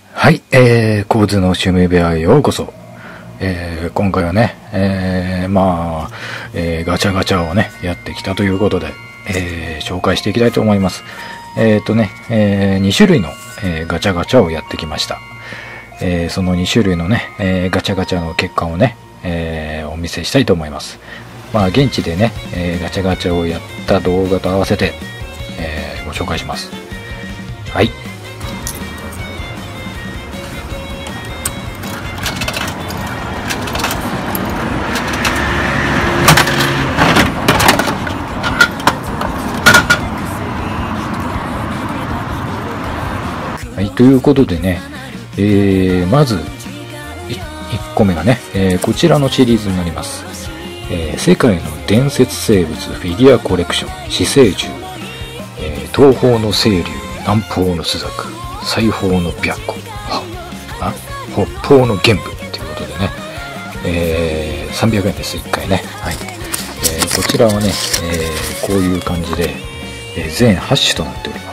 はい、構図の趣味部屋へようこそ。今回はね、ガチャガチャをね、やってきたということで、紹介していきたいと思います。2種類の、ガチャガチャをやってきました。その2種類のね、ガチャガチャの結果をね、お見せしたいと思います。現地でね、ガチャガチャをやった動画と合わせて、ご紹介します。はい。はい、ということでね、まず 1個目がね、こちらのシリーズになります。世界の伝説生物フィギュアコレクション死生獣、東方の清流、南方の朱雀、西方の白虎、北方の玄武ということでね、300円です、1回ね。はい。こちらはね、こういう感じで、全8種となっております。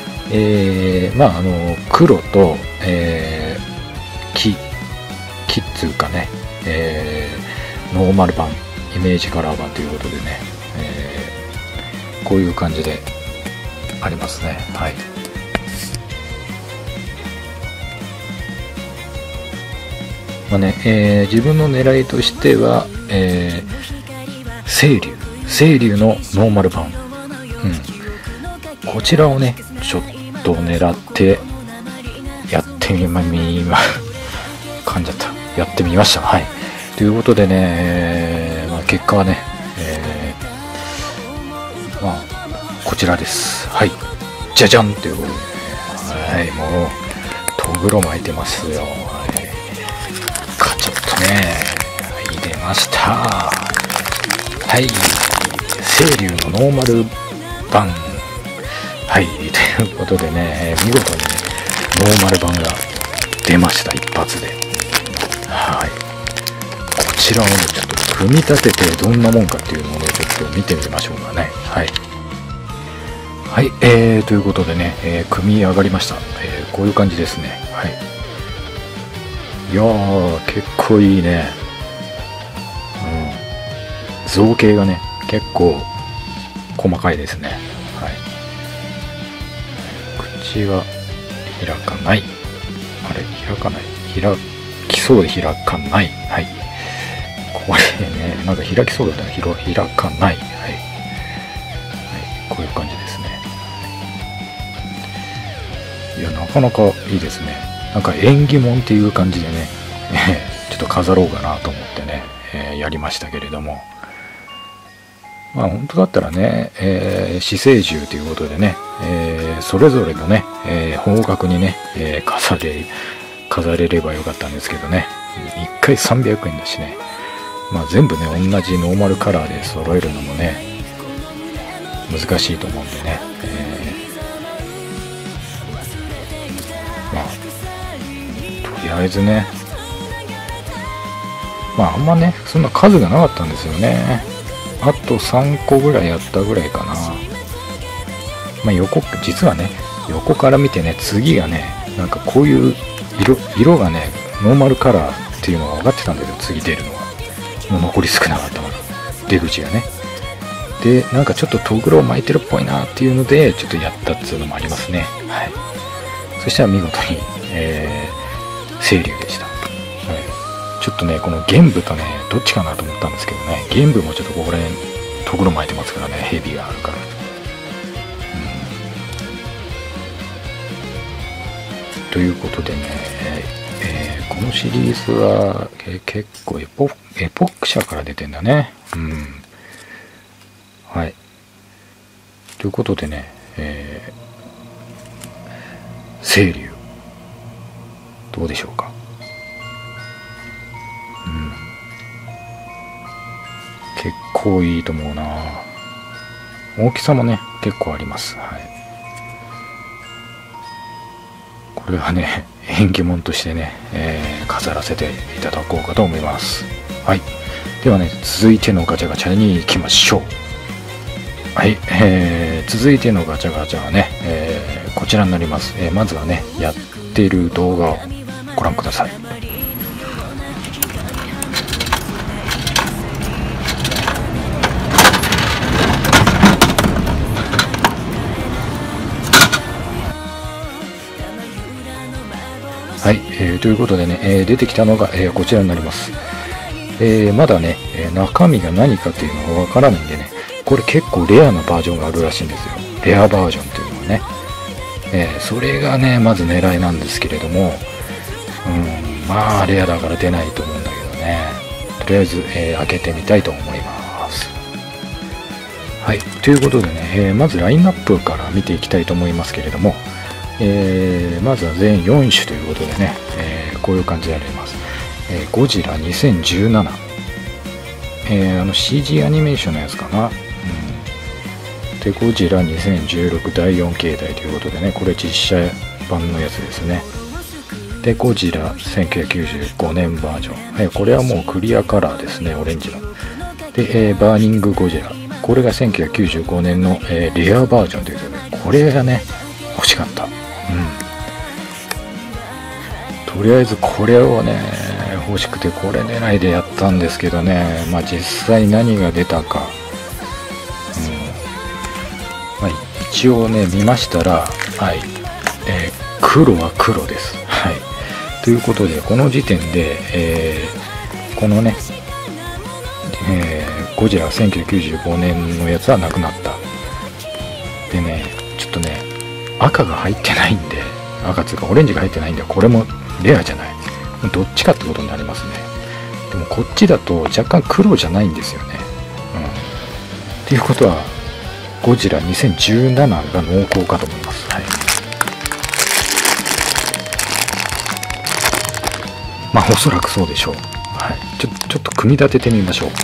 黒と、木っつうかね、ノーマル版、イメージカラー版ということでね、こういう感じでありますね。はい。自分の狙いとしては、清流のノーマル版、こちらをねちょっと狙ってやってみました。はい。ということでね、結果はね、こちらです。はい。じゃじゃんということで、はい、もうとぐろ巻いてますよ。はい。ちょっとね、入れました。はい。清流のノーマル版。はい、ということでね、見事にノーマル版が出ました、一発で。はい。こちらをね、ちょっと組み立ててどんなもんかっていうのをね、ちょっと見てみましょうかね。はい。はい、ということでね、組み上がりました。こういう感じですね。はい。いやー、結構いいね。造形がね、結構細かいですね。はい。口は開かない。あれ、開かない。開きそうで開かない。はい。これね、なんか開きそうだったら開かない。はい。はい。こういう感じですね。いや、なかなかいいですね。なんか縁起物っていう感じでね、ちょっと飾ろうかなと思ってね、やりましたけれども。本当だったらね、死生獣ということでね、それぞれのね、方角にね、飾れればよかったんですけどね、1回300円だしね、全部ね、同じノーマルカラーで揃えるのもね、難しいと思うんでね、とりあえずね、あんまね、そんな数がなかったんですよね。あと3個ぐらいやったぐらいかな。実はね、横から見てね、次がね、なんかこういう色がね、ノーマルカラーっていうのが分かってたんだけど、次出るのは。もう残り少なかったから、出口がね。で、なんかちょっとトグロを巻いてるっぽいなっていうので、ちょっとやったっていうのもありますね。はい。そしたら見事に、清流でした。はい。ちょっとね、この玄武とね、どっちかなと思ったんですけどね、玄武もちょっとこれ、とぐろ巻いてますからね、蛇があるから。ということでね、このシリーズは、結構エポック社から出てんだね。はい。ということでね、清流、どうでしょうか。結構いいと思うな。大きさもね、結構あります。はい。これはね、縁起物としてね、飾らせていただこうかと思います。はい。ではね、続いてのガチャガチャに行きましょう。はい。続いてのガチャガチャはね、 こちらになります。まずはね、やっている動画をご覧ください。はい、ということでね、出てきたのが、こちらになります。まだね、中身が何かっていうのがわからないんでね、これ結構レアなバージョンがあるらしいんですよ。レアバージョンっていうのはね。それがね、まず狙いなんですけれども、まあ、レアだから出ないと思うんだけどね。とりあえず、開けてみたいと思います。はい、ということでね、まずラインナップから見ていきたいと思いますけれども、まずは全4種ということでね、こういう感じであります。ゴジラ2017、CG アニメーションのやつかな。で、ゴジラ2016第4形態ということでね、これ実写版のやつですね。で、ゴジラ1995年バージョン、これはもうクリアカラーですね、オレンジの。で、バーニングゴジラ、これが1995年の、レアバージョンということで、これがね、欲しかった。とりあえずこれをね、欲しくてこれ狙いでやったんですけどね、まあ実際何が出たか、まあ、一応ね見ましたら、はい、黒は黒です。はい。ということでこの時点で、このね、ゴジラ1995年のやつはなくなった。でね、ちょっとね赤が入ってないんで、赤つうかオレンジが入ってないんで、これもレアじゃない。どっちかってことになりますね。でもこっちだと若干黒じゃないんですよね。っていうことはゴジラ2017が濃厚かと思います。はい。まあおそらくそうでしょう。はい。ちょっと組み立ててみましょう。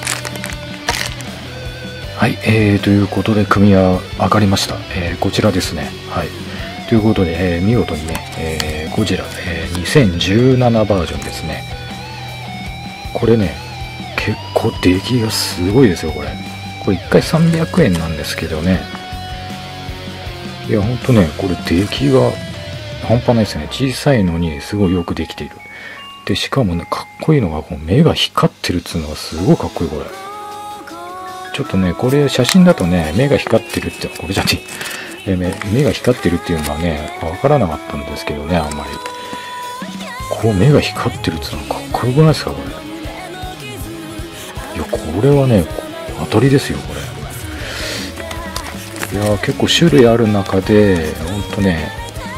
はい。はい、ということで組み上がりました。こちらですね。はい。ということで、見事にね、ゴジラ、2017バージョンですね。これね、結構出来がすごいですよ、これ。これ1回300円なんですけどね。いや、ほんとね、これ出来が半端ないですね。小さいのにすごいよくできている。で、しかもね、かっこいいのが、こう目が光ってるっつうのがすごいかっこいい、これ。ちょっとね、これ写真だとね、目が光ってるって、これじゃねえ。目が光ってるっていうのはね、わからなかったんですけどね、あんまり。こう目が光ってるっていうのはかっこよくないですか、これ。いや、これはね、当たりですよ、これ。いや、結構種類ある中で、ほんとね、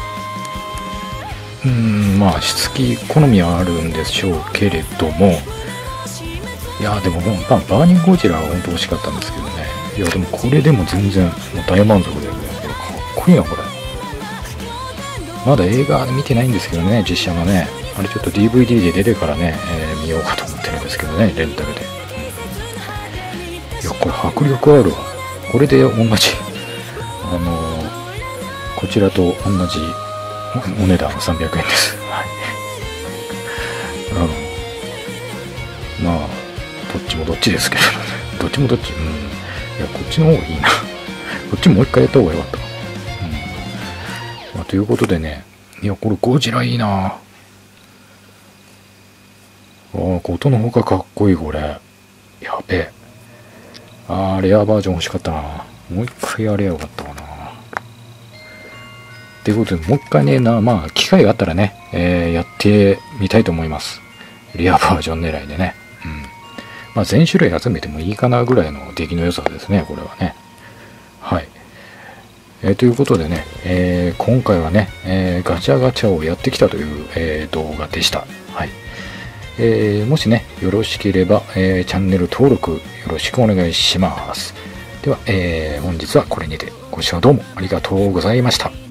まあ、しつき好みはあるんでしょうけれども、いや、でも、バーニングゴジラはほんと欲しかったんですけどね。いや、でもこれでも全然、もう大満足で、かっこいいな、これ。まだ映画見てないんですけどね、実写のね。あれちょっと DVD で出てからね、見ようかと思ってるんですけどね、レンタルで。いや、これ迫力あるわ。これで同じ、こちらと同じお値段300円です。はい。まあ、どっちもどっちですけどね。どっちもどっち。いや、こっちの方がいいな。こっちもう一回やった方がよかった。まあ、ということでね。いや、これゴジラいいな。ことのほかかっこいい、これ。やべえ。レアバージョン欲しかったな。もう一回やればよかったかな。ということで、もう一回ね、まあ、機会があったらね、やってみたいと思います。レアバージョン狙いでね。まあ、全種類集めてもいいかなぐらいの出来の良さですね、これはね。はい。ということでね、今回はね、ガチャガチャをやってきたという、動画でした。はい。もしね、よろしければ、チャンネル登録よろしくお願いします。では、本日はこれにてご視聴どうもありがとうございました。